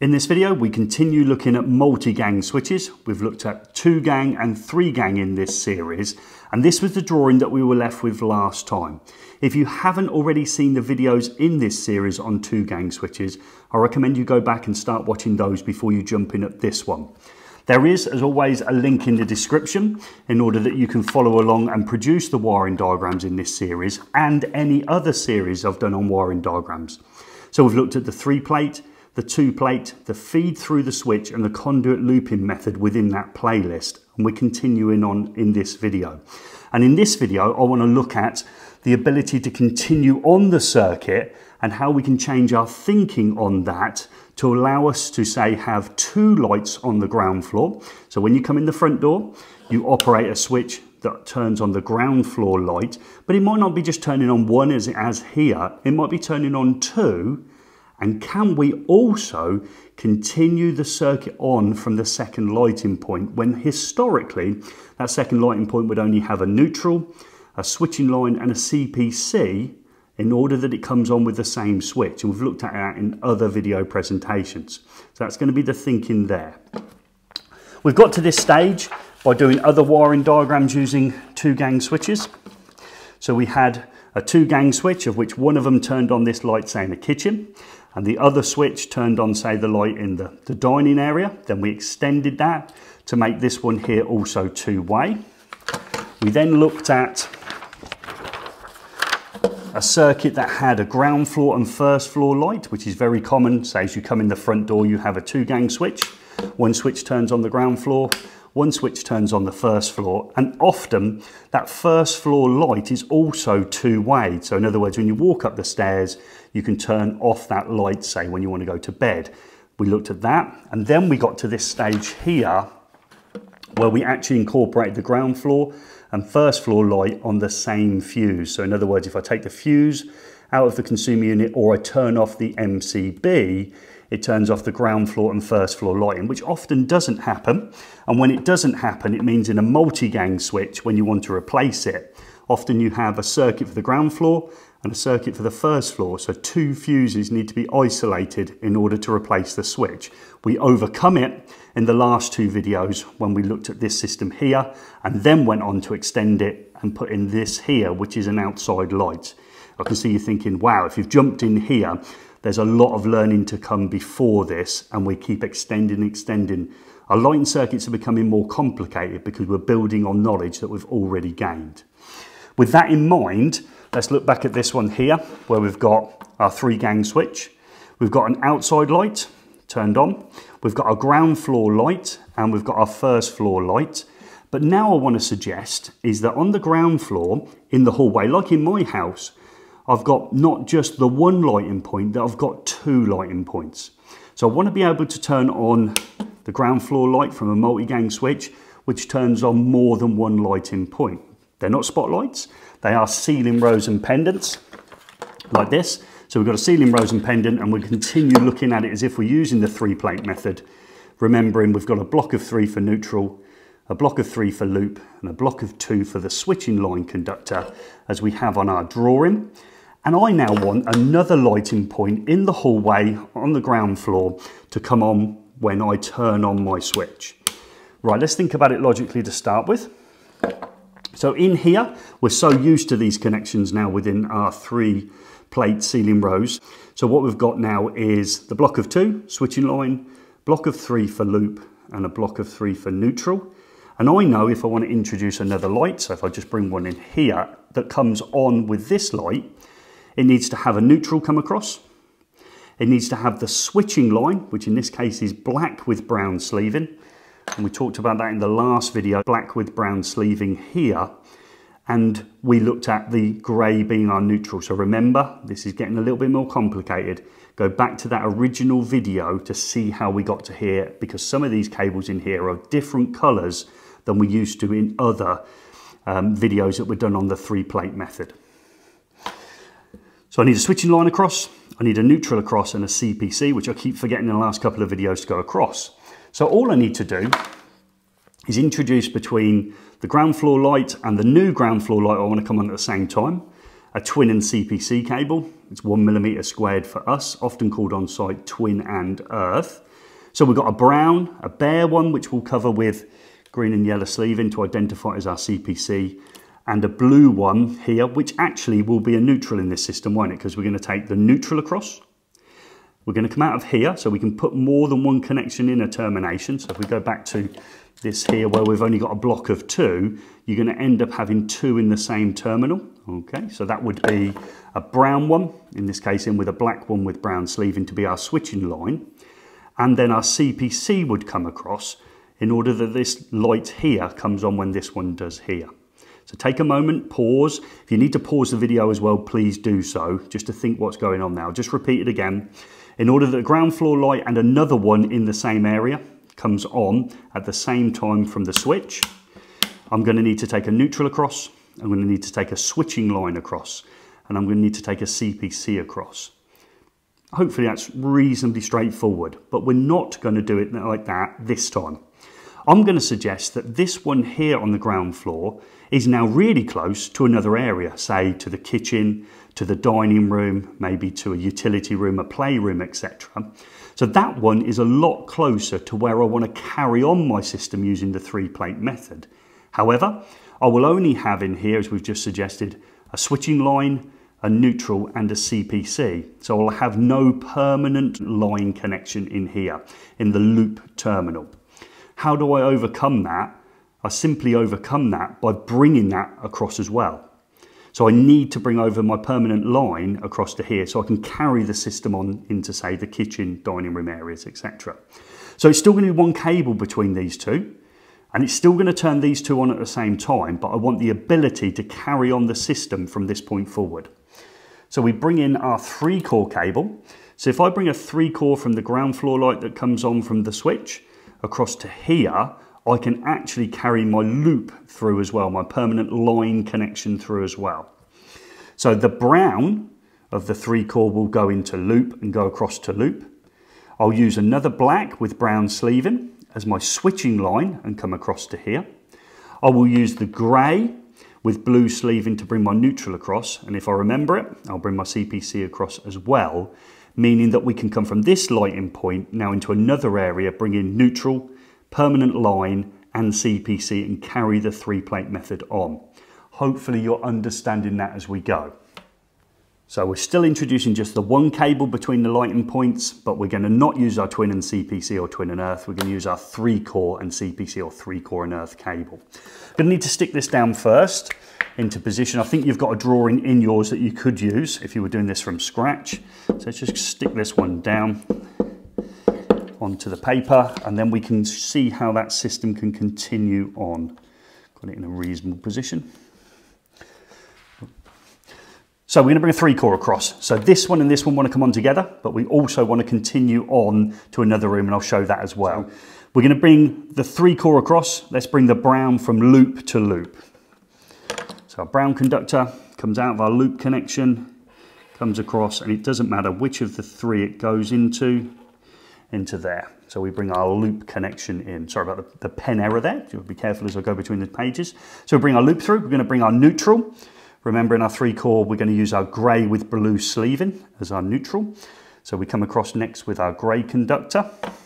In this video, we continue looking at multi-gang switches. We've looked at 2-gang and 3-gang in this series, and this was the drawing that we were left with last time. If you haven't already seen the videos in this series on 2-gang switches, I recommend you go back and start watching those before you jump in at this one. There is, as always, a link in the description in order that you can follow along and produce the wiring diagrams in this series and any other series I've done on wiring diagrams. So we've looked at the 3-plate, the 2-plate, the feed through the switch and the conduit looping method within that playlist, and we're continuing on in this video. And in this video I want to look at the ability to continue on the circuit and how we can change our thinking on that to allow us to, say, have 2 lights on the ground floor. So when you come in the front door, you operate a switch that turns on the ground floor light, but it might not be just turning on 1 as it has here, it might be turning on 2. And can we also continue the circuit on from the second lighting point when historically that second lighting point would only have a neutral, a switching line and a CPC in order that it comes on with the same switch. And we've looked at that in other video presentations. So that's going to be the thinking there. We've got to this stage by doing other wiring diagrams using 2-gang switches. So we had a 2-gang switch of which one of them turned on this light, say in the kitchen, and the other switch turned on, say, the light in the dining area. Then we extended that to make this one here also 2-way. We then looked at a circuit that had a ground floor and first floor light, which is very common. Say as you come in the front door, you have a 2-gang switch. One switch turns on the ground floor, one switch turns on the first floor, and often that first floor light is also 2-way. So in other words, when you walk up the stairs, you can turn off that light, say, when you want to go to bed. We looked at that, and then we got to this stage here where we actually incorporate the ground floor and first floor light on the same fuse. So in other words, if I take the fuse out of the consumer unit or I turn off the MCB, it turns off the ground floor and first floor lighting, which often doesn't happen. And when it doesn't happen, it means in a multi-gang switch, when you want to replace it, often you have a circuit for the ground floor and a circuit for the first floor. So 2 fuses need to be isolated in order to replace the switch. We overcome it in the last 2 videos when we looked at this system here and then went on to extend it and put in this here, which is an outside light. I can see you thinking, wow, if you've jumped in here, there's a lot of learning to come before this, and we keep extending. Our lighting circuits are becoming more complicated because we're building on knowledge that we've already gained. With that in mind, let's look back at this one here where we've got our 3-gang switch. We've got an outside light turned on. We've got our ground floor light and we've got our first floor light. But now I want to suggest is that on the ground floor in the hallway, like in my house, I've got not just the 1 lighting point, that I've got 2 lighting points. So I want to be able to turn on the ground floor light from a multi-gang switch, which turns on more than 1 lighting point. They're not spotlights, they are ceiling rows and pendants, like this. So we've got a ceiling rows and pendant, and we continue looking at it as if we're using the 3-plate method, remembering we've got a block of 3 for neutral, a block of 3 for loop, and a block of 2 for the switching line conductor, as we have on our drawing. And I now want another lighting point in the hallway on the ground floor to come on when I turn on my switch. Right, let's think about it logically to start with. So in here, we're so used to these connections now within our 3-plate ceiling rows. So what we've got now is the block of 2, switching line, block of 3 for loop, and a block of 3 for neutral. And I know if I want to introduce another light, so if I just bring one in here that comes on with this light, it needs to have a neutral come across. It needs to have the switching line, which in this case is black with brown sleeving. And we talked about that in the last video, black with brown sleeving here. And we looked at the grey being our neutral. So remember, this is getting a little bit more complicated. Go back to that original video to see how we got to here, because some of these cables in here are different colours than we used to in other videos that were done on the 3-plate method. So I need a switching line across, I need a neutral across and a CPC, which I keep forgetting in the last couple of videos to go across. So all I need to do is introduce between the ground floor light and the new ground floor light I want to come on at the same time, a twin and CPC cable. It's 1mm squared for us, often called on site twin and earth. So we've got a brown, a bare one, which we'll cover with green and yellow sleeving to identify as our CPC, and a blue one here, which actually will be a neutral in this system, won't it? Because we're going to take the neutral across. We're going to come out of here, so we can put more than one connection in a termination. So if we go back to this here where we've only got a block of 2, you're going to end up having 2 in the same terminal. Okay, so that would be a brown one, in this case in with a black one with brown sleeving to be our switching line. And then our CPC would come across in order that this light here comes on when this one does here. So take a moment, pause. If you need to pause the video as well, please do so, just to think what's going on now. Just repeat it again. In order that the ground floor light and another one in the same area comes on at the same time from the switch, I'm going to need to take a neutral across, I'm going to need to take a switching line across, and I'm going to need to take a CPC across. Hopefully that's reasonably straightforward, but we're not going to do it like that this time. I'm going to suggest that this one here on the ground floor is now really close to another area, say to the kitchen, to the dining room, maybe to a utility room, a playroom, etc. So that one is a lot closer to where I want to carry on my system using the 3-plate method. However, I will only have in here, as we've just suggested, a switching line, a neutral and a CPC. So I'll have no permanent line connection in here, in the loop terminal. How do I overcome that? I simply overcome that by bringing that across as well. So I need to bring over my permanent line across to here so I can carry the system on into, say, the kitchen, dining room areas, etc. So it's still going to be one cable between these two, and it's still going to turn these two on at the same time, but I want the ability to carry on the system from this point forward. So we bring in our 3-core cable. So if I bring a 3-core from the ground floor light that comes on from the switch across to here, I can actually carry my loop through as well, my permanent line connection through as well. So the brown of the 3-core will go into loop and go across to loop. I'll use another black with brown sleeving as my switching line and come across to here. I will use the grey with blue sleeving to bring my neutral across, and if I remember it, I'll bring my CPC across as well, meaning that we can come from this lighting point now into another area, bring in neutral, permanent line and CPC and carry the 3-plate method on. Hopefully you're understanding that as we go. So we're still introducing just the one cable between the lighting points, but we're going to not use our twin and CPC or twin and earth. We're going to use our 3-core and CPC or 3-core and earth cable. I'm going to need to stick this down first into position. I think you've got a drawing in yours that you could use if you were doing this from scratch. So let's just stick this one down onto the paper, and then we can see how that system can continue on. Got it in a reasonable position. So we're going to bring a 3-core across. So this one and this one want to come on together, but we also want to continue on to another room, and I'll show that as well. We're going to bring the 3-core across. Let's bring the brown from loop to loop. So our brown conductor comes out of our loop connection, comes across, and it doesn't matter which of the 3 it goes into there. So we bring our loop connection in. Sorry about the pen error there. You'll be careful as I go between the pages. So we bring our loop through. We're going to bring our neutral. Remember, in our 3-core, we're going to use our grey with blue sleeving as our neutral. So we come across next with our grey conductor.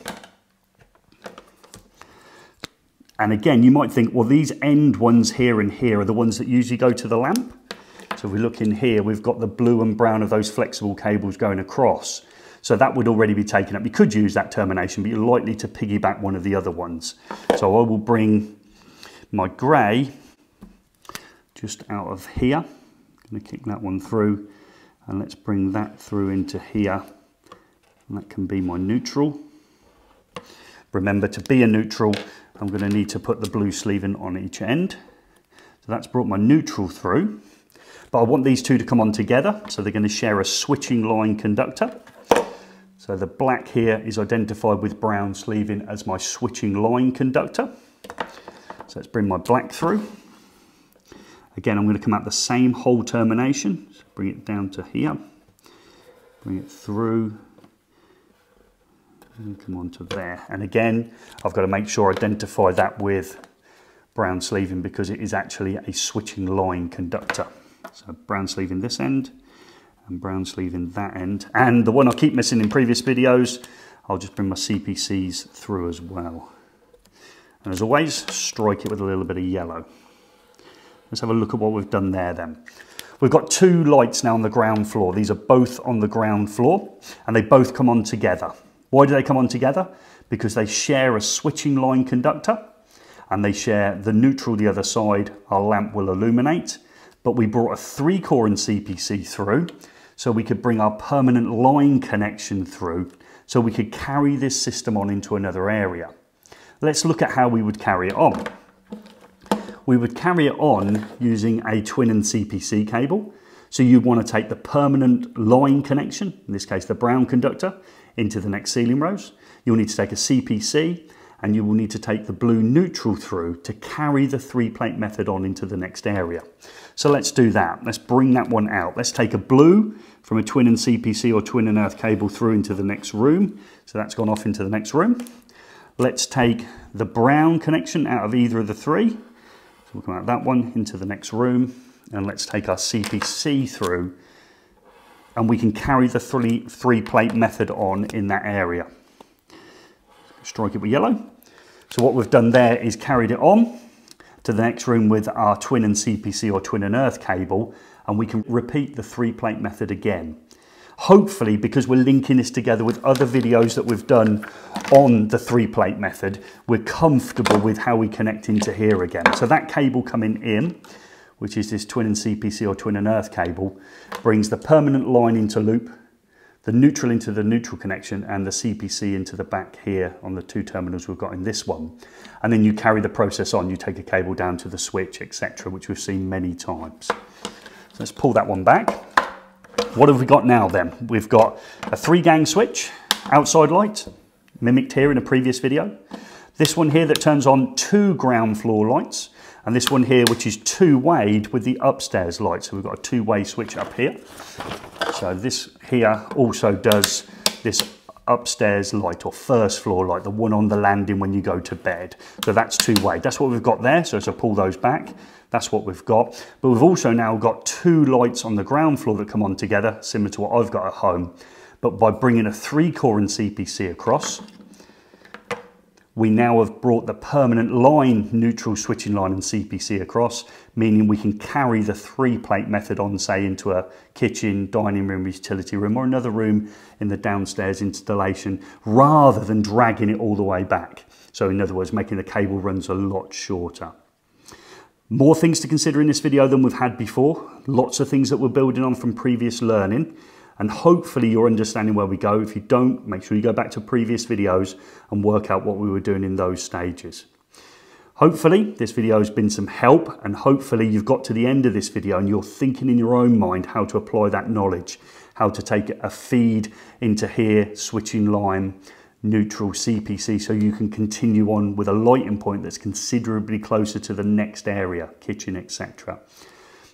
And again, you might think, well, these end ones here and here are the ones that usually go to the lamp. So if we look in here, we've got the blue and brown of those flexible cables going across. So that would already be taken up. You could use that termination, but you're likely to piggyback one of the other ones. So I will bring my grey just out of here. I'm going to kick that one through, and let's bring that through into here. And that can be my neutral. Remember, to be a neutral, I'm going to need to put the blue sleeving on each end. So that's brought my neutral through. But I want these two to come on together, so they're going to share a switching line conductor. So the black here is identified with brown sleeving as my switching line conductor. So let's bring my black through. Again, I'm going to come out the same hole termination. So bring it down to here. Bring it through. And come on to there. And again, I've got to make sure I identify that with brown sleeving because it is actually a switching line conductor. So brown sleeving this end and brown sleeving that end. And the one I keep missing in previous videos, I'll just bring my CPCs through as well. And as always, strike it with a little bit of yellow. Let's have a look at what we've done there then. We've got two lights now on the ground floor. These are both on the ground floor and they both come on together. Why do they come on together? Because they share a switching line conductor and they share the neutral the other side. Our lamp will illuminate, but we brought a 3-core in CPC through so we could bring our permanent line connection through so we could carry this system on into another area. Let's look at how we would carry it on. We would carry it on using a twin and CPC cable. So you want to take the permanent line connection, in this case the brown conductor, into the next ceiling rows. You'll need to take a CPC and you will need to take the blue neutral through to carry the 3-plate method on into the next area. So let's do that. Let's bring that one out. Let's take a blue from a twin and CPC or twin and earth cable through into the next room. So that's gone off into the next room. Let's take the brown connection out of either of the three. So we'll come out that one into the next room, and let's take our CPC through and we can carry the 3-plate method on in that area. Strike it with yellow. So what we've done there is carried it on to the next room with our twin and CPC or twin and earth cable, and we can repeat the 3-plate method again. Hopefully, because we're linking this together with other videos that we've done on the 3-plate method, we're comfortable with how we connect into here again. So that cable coming in, which is this twin and CPC or twin and earth cable, brings the permanent line into loop, the neutral into the neutral connection, and the CPC into the back here on the 2 terminals we've got in this one. And then you carry the process on. You take a cable down to the switch, etc., which we've seen many times. So let's pull that one back. What have we got now then? We've got a 3-gang switch, outside light, mimicked here in a previous video. This one here that turns on 2 ground floor lights, and this one here which is 2-wayed with the upstairs light. So we've got a 2-way switch up here. So this here also does this upstairs light or first floor light, the one on the landing when you go to bed. So that's 2-way. That's what we've got there. So as I pull those back, that's what we've got. But we've also now got 2 lights on the ground floor that come on together, similar to what I've got at home. But by bringing a 3-core and CPC across, we now have brought the permanent line, neutral switching line and CPC across, meaning we can carry the 3-plate method on, say, into a kitchen, dining room, utility room, or another room in the downstairs installation, rather than dragging it all the way back. So in other words, making the cable runs a lot shorter. More things to consider in this video than we've had before. Lots of things that we're building on from previous learning. And hopefully you're understanding where we go. If you don't, make sure you go back to previous videos and work out what we were doing in those stages. Hopefully this video has been some help, and hopefully you've got to the end of this video and you're thinking in your own mind how to apply that knowledge, how to take a feed into here, switching line, neutral, CPC, so you can continue on with a lighting point that's considerably closer to the next area, kitchen, etc.